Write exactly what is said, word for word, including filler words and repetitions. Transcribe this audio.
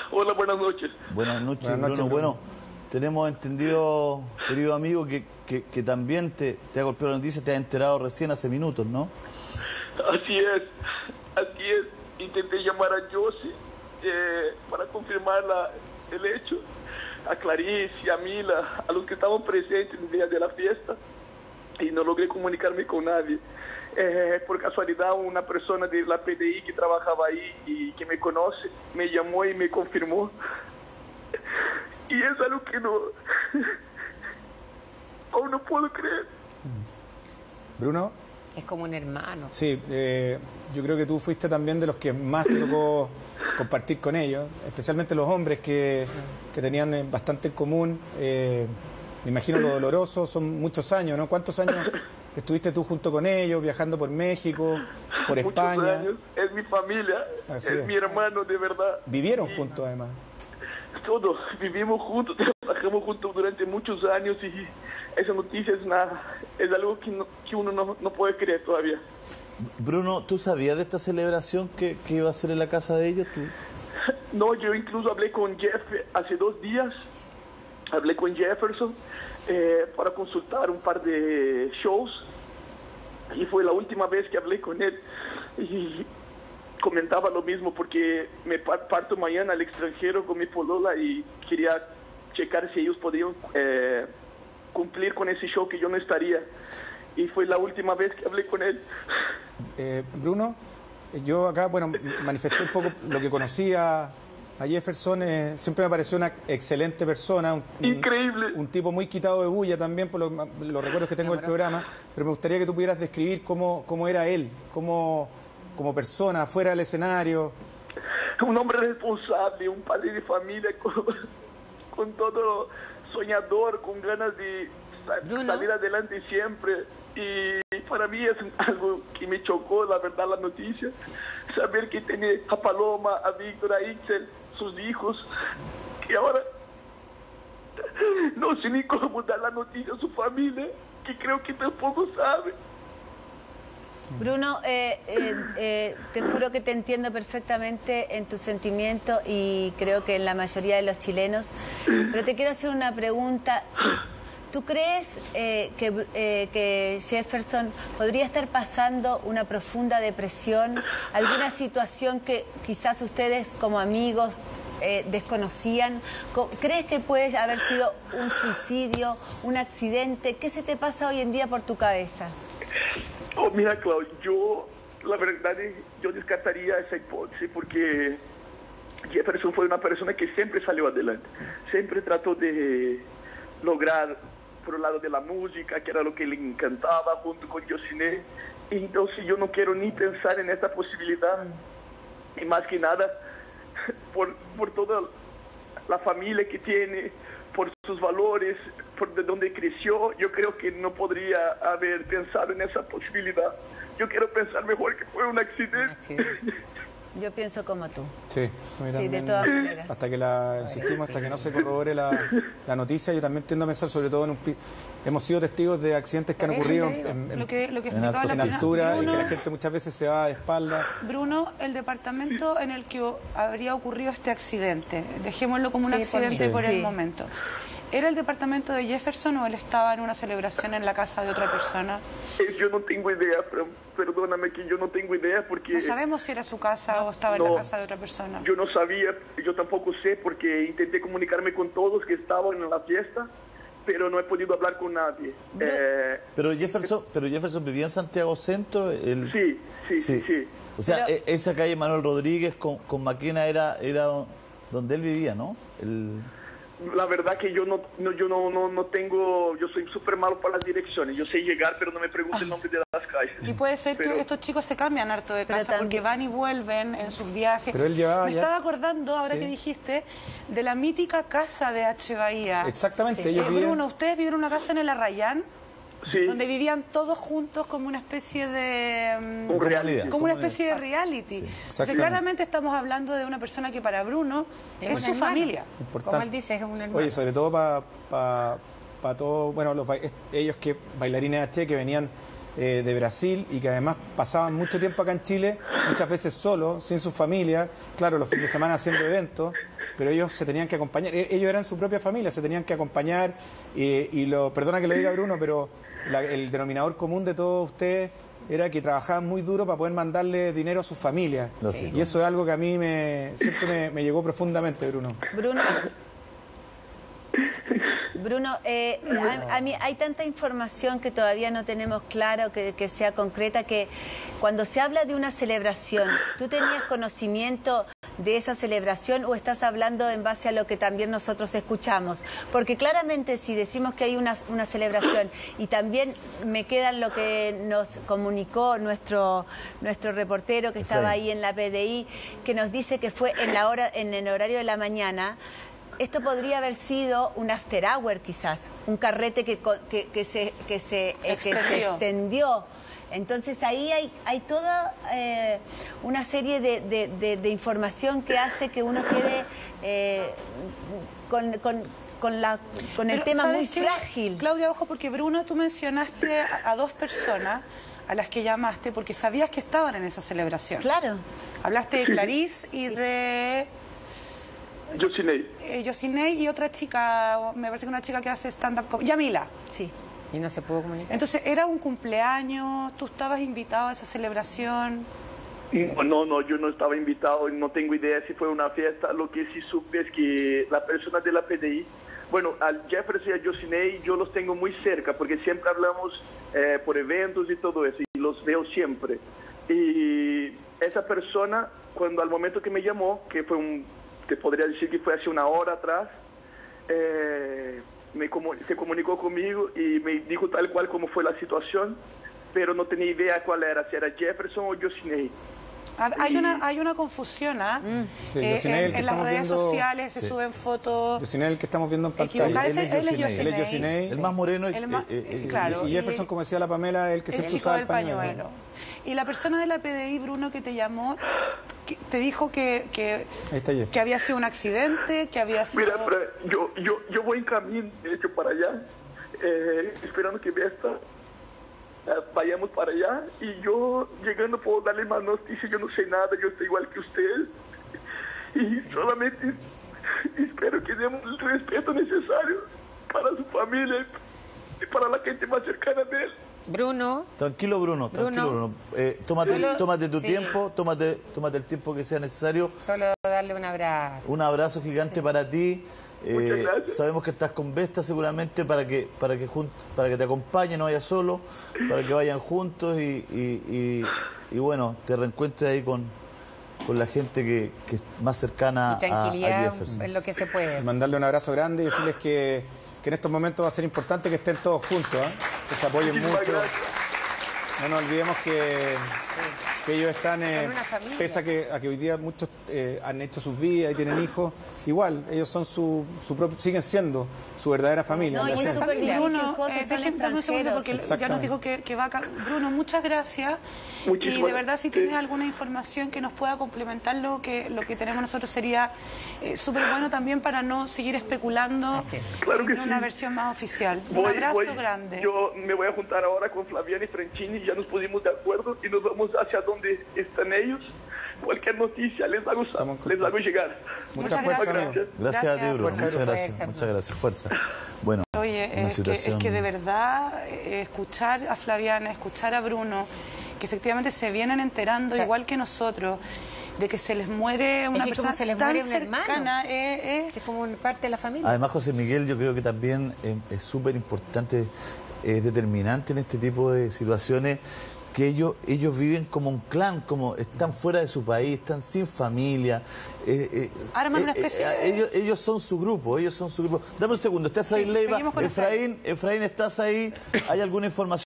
Hola, buenas noches. Buenas noches, buenas noches Bruno. Bruno. Bueno, tenemos entendido, querido amigo, que, que, que también te, te ha golpeado la noticia, te has enterado recién hace minutos, ¿no? Así es, así es. Intenté llamar a Josie eh, para confirmar la, el hecho, a Clarice, a Mila, a los que estaban presentes el día de la fiesta, y no logré comunicarme con nadie. Eh, por casualidad, una persona de la P D I que trabajaba ahí y que me conoce, me llamó y me confirmó. Y es algo que no... aún no puedo creer. Bruno. Es como un hermano. Sí, eh, yo creo que tú fuiste también de los que más te tocó compartir con ellos, especialmente los hombres que, que tenían bastante en común. Eh, me imagino lo doloroso, son muchos años, ¿no? ¿Cuántos años estuviste tú junto con ellos, viajando por México, por Muchos España? años. Es mi familia, Así es, es. mi hermano de verdad. Vivieron Y juntos además. todos vivimos juntos, trabajamos juntos durante muchos años y esa noticia es, una, es algo que, no, que uno no, no puede creer todavía. Bruno, ¿tú sabías de esta celebración que, que iba a ser en la casa de ellos? ¿Tú? No, yo incluso hablé con Jeff hace dos días, hablé con Jefferson eh, para consultar un par de shows y fue la última vez que hablé con él y comentaba lo mismo porque me parto mañana al extranjero con mi polola y quería checar si ellos podían eh, cumplir con ese show que yo no estaría. Y fue la última vez que hablé con él. Eh, Bruno, yo acá, bueno, manifesté un poco lo que conocía a Jefferson. Eh, siempre me pareció una excelente persona. Un, Increíble. Un, un tipo muy quitado de bulla también, por lo, los recuerdos que tengo del programa. Pero me gustaría que tú pudieras describir cómo, cómo era él, cómo, como persona, fuera del escenario. Un hombre responsable, un padre de familia con, con todo soñador, con ganas de sal, salir adelante siempre. Y para mí es algo que me chocó, la verdad, la noticia. Saber que tiene a Paloma, a Víctor, a Ixel, sus hijos, que ahora no sé ni cómo dar la noticia a su familia, que creo que tampoco sabe. Bruno, eh, eh, eh, te juro que te entiendo perfectamente en tu sentimiento y creo que en la mayoría de los chilenos, pero te quiero hacer una pregunta. ¿Tú crees eh, que, eh, que Jefferson podría estar pasando una profunda depresión, alguna situación que quizás ustedes como amigos eh, desconocían? ¿Crees que puede haber sido un suicidio, un accidente? ¿Qué se te pasa hoy en día por tu cabeza? Oh, mira, Claudio, yo, la verdad, yo descartaría esa hipótesis porque Jefferson fue una persona que siempre salió adelante, siempre trató de lograr por el lado de la música, que era lo que le encantaba, junto con Josiné. Entonces yo no quiero ni pensar en esta posibilidad, y más que nada por, por toda la familia que tiene, por sus valores, por de dónde creció. Yo creo que no podría haber pensado en esa posibilidad. Yo quiero pensar mejor que fue un accidente. Un accidente. Yo pienso como tú. Sí, a mí sí, también, de todas maneras. Hasta que la, insistimos, hasta que no se corrobore la, la noticia, yo también tiendo a pensar, sobre todo en un... Hemos sido testigos de accidentes que han ocurrido en, en, lo que, lo que en, alto, en altura, Bruno, y que la gente muchas veces se va de espalda. Bruno, el departamento en el que habría ocurrido este accidente, dejémoslo como un sí, accidente por, sí. por el sí. momento, ¿era el departamento de Jefferson o él estaba en una celebración en la casa de otra persona? Yo no tengo idea, pero perdóname que yo no tengo idea porque... No sabemos si era su casa o estaba no, en la casa de otra persona. Yo no sabía, yo tampoco sé porque intenté comunicarme con todos que estaban en la fiesta, pero no he podido hablar con nadie. Pero, eh, pero, Jefferson, pero Jefferson vivía en Santiago Centro. El... Sí, sí, sí, sí. O sea, pero... esa calle Manuel Rodríguez con, con Maquena era, era donde él vivía, ¿no? El... La verdad que yo no, no yo no, no, no tengo, yo soy súper malo para las direcciones. Yo sé llegar, pero no me pregunto el nombre de las calles. Y puede ser pero... que estos chicos se cambian harto de casa porque van y vuelven en sus viajes. Pero él llevaba me ya... estaba acordando, ahora sí. que dijiste, de la mítica casa de H. Bahía. Exactamente. Sí. Ellos eh, viven... Bruno, ¿ustedes vivieron una casa en el Arrayán? Sí. Donde vivían todos juntos como una especie de... Un reality. Como una especie de reality. Sí, Entonces, claramente estamos hablando de una persona que para Bruno es, es su hermana. familia. Importante. Como él dice, es un hermano. Oye, sobre todo para pa, pa todos, bueno, los, ellos que bailarines H que venían eh, de Brasil y que además pasaban mucho tiempo acá en Chile, muchas veces solos, sin su familia, claro, los fines de semana haciendo eventos, pero ellos se tenían que acompañar, ellos eran su propia familia, se tenían que acompañar, y, y lo, perdona que lo diga Bruno, pero la, el denominador común de todos ustedes era que trabajaban muy duro para poder mandarle dinero a sus familias. Sí. Y eso es algo que a mí me, siempre me, me llegó profundamente, Bruno. Bruno. Bruno, eh, a, a mí hay tanta información que todavía no tenemos claro, que, que sea concreta, que cuando se habla de una celebración, ¿tú tenías conocimiento de esa celebración o estás hablando en base a lo que también nosotros escuchamos? Porque claramente si decimos que hay una, una celebración y también me queda lo que nos comunicó nuestro, nuestro reportero que estaba ahí en la P D I, que nos dice que fue en, la hora, en el horario de la mañana. Esto podría haber sido un after hour quizás, un carrete que, que, que, se, que, se, eh, que se extendió. Entonces ahí hay, hay toda eh, una serie de, de, de, de información que hace que uno quede eh, con, con, con, la, con el Pero, tema muy qué? frágil. Claudia, ojo, porque Bruno, tú mencionaste a, a dos personas a las que llamaste porque sabías que estaban en esa celebración. Claro. Hablaste de Clarice y de... Yosinei. Eh, Yosinei y otra chica, me parece que una chica que hace stand-up, Yamila. Sí. Y no se pudo comunicar. Entonces, ¿era un cumpleaños? ¿Tú estabas invitado a esa celebración? No, no, yo no estaba invitado, no tengo idea si fue una fiesta. Lo que sí supe es que la persona de la P D I, bueno, al Jefferson y a Yosinei yo los tengo muy cerca porque siempre hablamos eh, por eventos y todo eso y los veo siempre. Y esa persona, cuando al momento que me llamó, que fue un... te podría decir que fue hace una hora atrás, eh, me comu se comunicó conmigo y me dijo tal cual como fue la situación, pero no tenía idea cuál era, si era Jefferson o Yosinei. Hay, y... una, hay una confusión, ¿ah? ¿eh? Sí, eh, en en las redes viendo... sociales se sí. suben fotos... Yosinei, el que estamos viendo en pantalla. Él es Yosinei. Él es Yosinei. El más moreno. El más, eh, eh, claro, y Jefferson, como decía la Pamela, el que se puso el pañuelo. pañuelo. Y la persona de la P D I, Bruno, que te llamó, que te dijo que, que, que había sido un accidente, que había sido... Mira, yo, yo, yo voy en camino, de hecho, para allá, eh, esperando que vea esta... Uh, vayamos para allá y yo llegando puedo darle más noticias, yo no sé nada, yo estoy igual que usted y solamente espero que demos el respeto necesario para su familia y para la gente más cercana de él. Bruno. Tranquilo, Bruno, tranquilo, Bruno. Bruno. Eh, tómate, Solo, tómate tu sí. tiempo, tómate, tómate el tiempo que sea necesario. Solo darle un abrazo. Un abrazo gigante para ti. Eh, sabemos que estás con Vesta seguramente para que para que para que te acompañe, no vayas solo, para que vayan juntos y, y, y, y bueno, te reencuentres ahí con, con la gente que, que es más cercana a, a Jefferson. Es lo que se puede. Y mandarle un abrazo grande y decirles que, que en estos momentos va a ser importante que estén todos juntos, ¿eh? Que se apoyen mucho. No nos olvidemos que, que ellos están, eh, pese a que, a que hoy día muchos eh, han hecho sus vidas y tienen hijos, igual, ellos son su, su propio, siguen siendo su verdadera familia. No, y es súper difícil, Bruno, José, eh, déjenme un segundo porque ya nos dijo que, que va a... Bruno, muchas gracias. Muchísimas y de verdad, si tienes alguna información que nos pueda complementar lo que, lo que tenemos nosotros, sería eh, súper bueno también para no seguir especulando claro en una sí. versión más oficial. Voy, un abrazo voy, grande. Yo me voy a juntar ahora con Flaviana y Franchini, ya nos pusimos de acuerdo y nos vamos hacia donde están ellos. Cualquier noticia les hago, les hago llegar. Muchas, Muchas fuerza, gracias. Gracias a ti, Bruno. Muchas gracias. Fuerza. Muchas gracias. Fuerza. Bueno, Oye, es, situación... que, es que de verdad eh, escuchar a Flaviana, escuchar a Bruno, que efectivamente se vienen enterando, o sea, igual que nosotros, de que se les muere una es que persona se les tan muere un cercana. Eh, es, es como parte de la familia. Además, José Miguel, yo creo que también eh, es súper importante, es determinante en este tipo de situaciones, que ellos, ellos viven como un clan, como están fuera de su país, están sin familia. Eh, eh, Arman eh, una especie eh, de... ellos, ellos son su grupo, ellos son su grupo. Dame un segundo, está Efraín sí, Leiva. Efraín, Efraín, ¿estás ahí? ¿Hay alguna información?